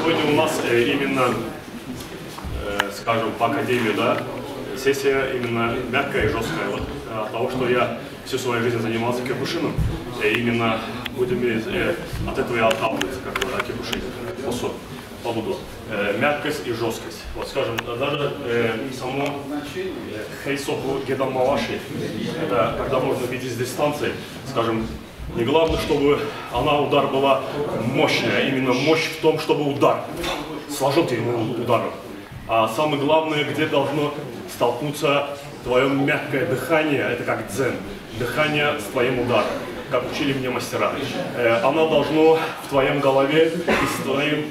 Сегодня у нас именно, скажем, по академии, да, сессия именно мягкая и жесткая. Вот от того, что я всю свою жизнь занимался киокушином, именно будем от этого и отталкиваться, как бы, киокушин, по буду. Мягкость и жесткость. Вот, скажем, даже само хейсоку гедан маваши, это когда можно видеть с дистанции, скажем, не главное, чтобы удар была мощная, именно мощь в том, чтобы удар, сложил ты ему ударом. А самое главное, где должно столкнуться твое мягкое дыхание, это как дзен, дыхание с твоим ударом, как учили мне мастера. Оно должно в твоем голове и с твоим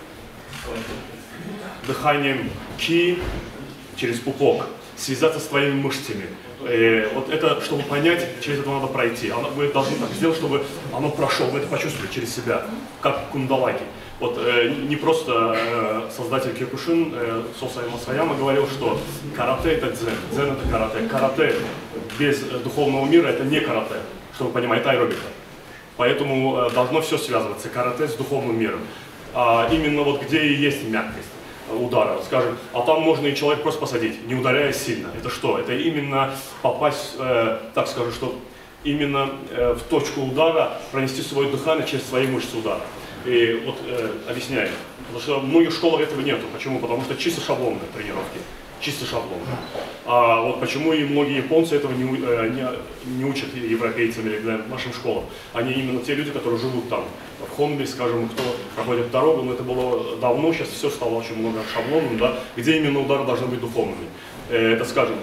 дыханием ки через пупок связаться с твоими мышцами. Вот это, чтобы понять, через это надо пройти. Вы должны так сделать, чтобы оно прошло, вы это почувствовали через себя, как кундалаки. Вот не просто создатель киокушин Сосай Масаяма говорил, что карате это дзен, дзен это карате. Карате без духовного мира это не карате, чтобы понимать, это аэробика. Поэтому должно все связываться, карате с духовным миром. А именно вот где и есть мягкость удара, скажем, а там можно и человека просто посадить, не ударяя сильно. Это что? Это именно попасть, так скажу, что именно в точку удара пронести свое дыхание через свои мышцы удара. И вот объясняю, потому что в многих школах этого нету. Почему? Потому что чисто шаблонные тренировки. Чисто шаблон. А вот почему и многие японцы этого не учат европейцам или нашим школам. Они именно те люди, которые живут там, в Хонбе, скажем, кто проходит дорогу, но это было давно, сейчас все стало очень много шаблонным, да, где именно удары должны быть духовными. Это, скажем,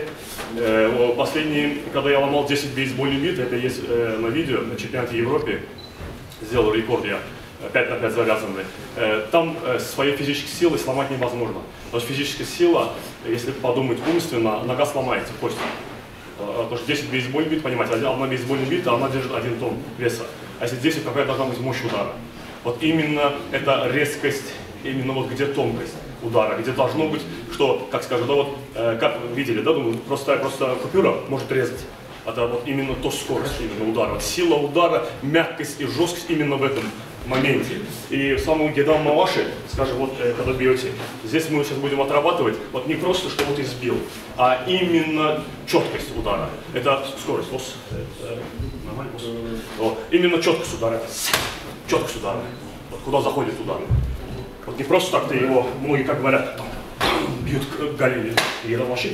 последний, когда я ломал 10 бейсбольных бит, это есть на видео, на чемпионате Европы, сделал рекорд я. 5 на 5 завязанные. Там своей физической силой сломать невозможно. Потому что физическая сила, если подумать умственно, нога сломается, кость. Потому что 10 бейсбольных бит, понимаете, одна бейсбольная бита, она держит 1 тонн веса. А если 10, какая должна быть мощь удара? Вот именно эта резкость, именно вот где тонкость удара, где должно быть, что, как скажем, да, вот, как видели, да, думаю, просто купюра может резать. Это вот именно то скорость именно удара. Вот сила удара, мягкость и жесткость именно в этом моменте. И в самом гедан маваши, скажем, вот когда бьете, здесь мы сейчас будем отрабатывать, вот не просто, что вот избил, а именно четкость удара. Это скорость. Нормально? Вот. Именно четкость удара. Четкость удара. Вот куда заходит удар. Вот не просто так ты его, многие, как говорят, бьют к голене. Гедан маваши,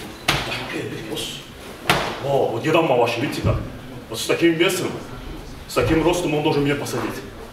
О, вот гедан маваши, видите как? Вот с таким весом, с таким ростом он должен меня посадить.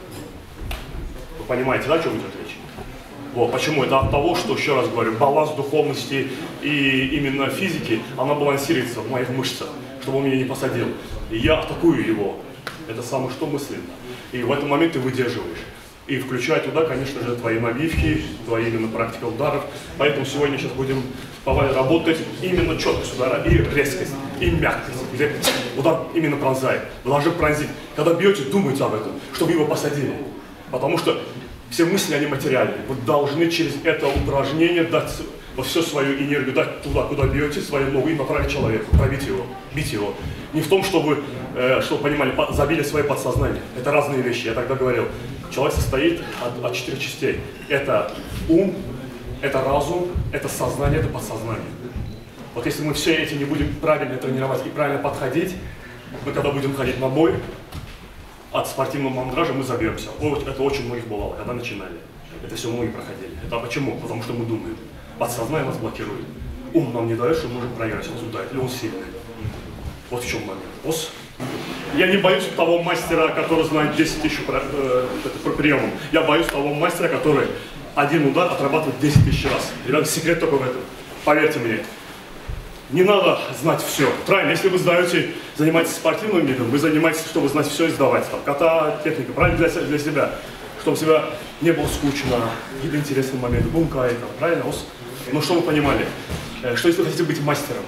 Вы понимаете, да, о чем идет речь? Вот, почему? Это от того, что, еще раз говорю, баланс духовности и именно физики, она балансируется в моих мышцах, чтобы он меня не посадил. И я атакую его. Это самое что мысленно. И в этот момент ты выдерживаешь. И включая туда, конечно же, твои набивки, твои именно практика ударов. Поэтому сегодня сейчас будем работать именно четкость удара, и резкость, и мягкость. Где удар именно пронзает. Вы должны пронзить. Когда бьете, думайте об этом, чтобы его посадили. Потому что все мысли, они материальные. Вы должны через это упражнение дать всю свою энергию, дать туда, куда бьете, свою ногу и направить человеку, пробить его, бить его. Не в том, чтобы понимали, забили свое подсознание. Это разные вещи. Я тогда говорил, человек состоит от 4 частей. Это ум, это разум, это сознание, это подсознание. Вот если мы все эти не будем правильно тренировать и правильно подходить, мы когда будем ходить на бой, от спортивного мандража мы забьемся. Вот это очень многих бывало, когда начинали. Это все многие проходили. Это почему? Потому что мы думаем. Подсознание нас блокирует. Ум нам не дает, что мы можем проиграть, он туда, или он сильный. Вот в чем момент. Я не боюсь того мастера, который знает 10 тысяч приемов. Я боюсь того мастера, который один удар отрабатывает 10 тысяч раз. Ребята, секрет только в этом. Поверьте мне. Не надо знать все. Правильно, если вы занимаетесь спортивным видом, вы занимаетесь, чтобы знать все и сдавать. Там, ката, техника, правильно, для себя. Чтобы себя не было скучно, какие-то интересные моменты, бункай, там, правильно? Но что вы понимали, что если вы хотите быть мастером,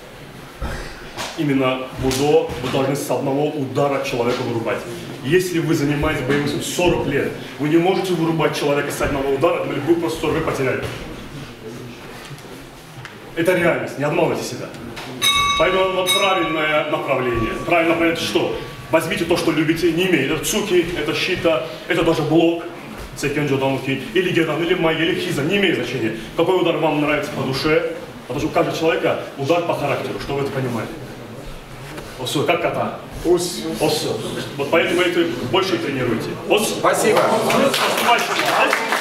именно будо, вы должны с одного удара человека вырубать. Если вы занимаетесь боевым искусством 40 лет, вы не можете вырубать человека с одного удара, вы просто 40 лет потеряли. Это реальность, не обманывайте себя. Поэтому вот правильное направление. Правильное направление что? Возьмите то, что любите, не имеет. Это цуки, это щита, это даже блок. Секенджо Дануки, или Геран, или Май, или Хиза, не имеет значения. Какой удар вам нравится по душе, потому что у каждого человека удар по характеру, что вы это понимаете. Осу, как кота? Осу. Вот поэтому вы больше тренируете. Осу. Спасибо. Спасибо.